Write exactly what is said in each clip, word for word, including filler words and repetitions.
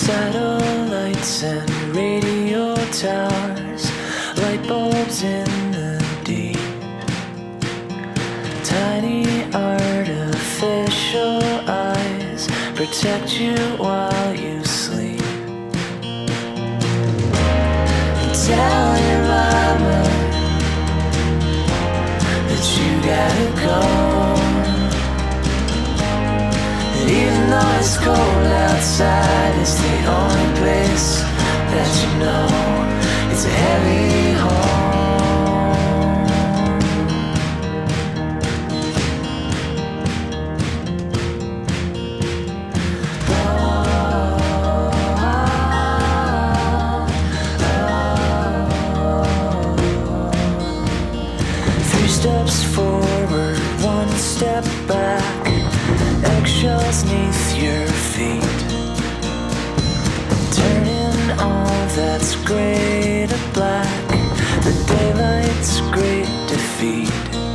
Satellites and radio towers, light bulbs in the deep, tiny artificial eyes protect you while you sleep. Tell your mama that you gotta go, that even though it's cold outside, it's the only place that you know it's a heavy home. Steps forward, one step back, eggshells neath your feet, turning all that's gray to black, the daylight's great defeat.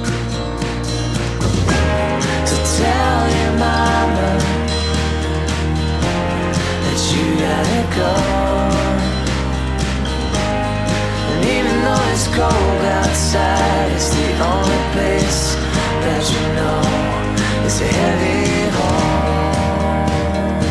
So tell your mama that you gotta go, and even though it's cold outside, it's the only place that you know is a heavy home.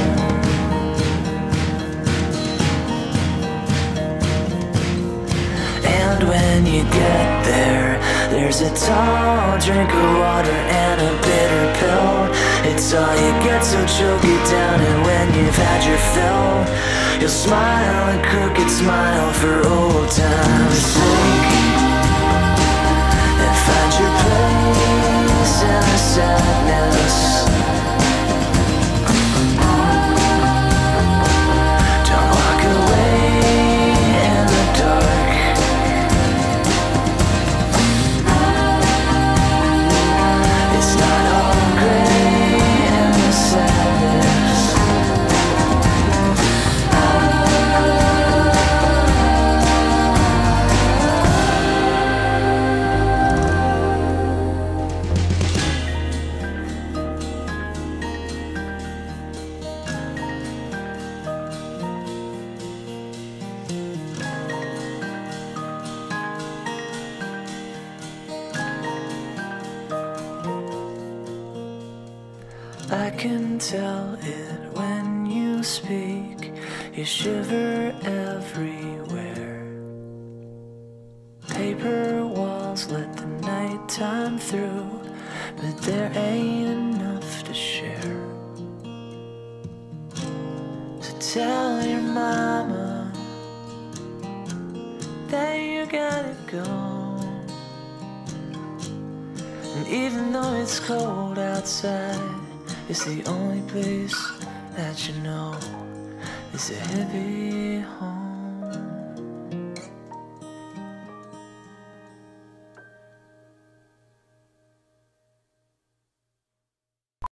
And when you get there, there's a tall drink of water and a bitter pill. It's all you get, so choke it down, and when you've had your fill, you'll smile a crooked smile for old time's sake, and find your place in the sadness. Don't walk away in the dark. It's not all gray in the sadness. I can tell it when you speak, you shiver everywhere. Paper walls let the nighttime through, but there ain't enough to share. So tell your mama that you gotta go, and even though it's cold outside, it's the only place that you know is a heavy home.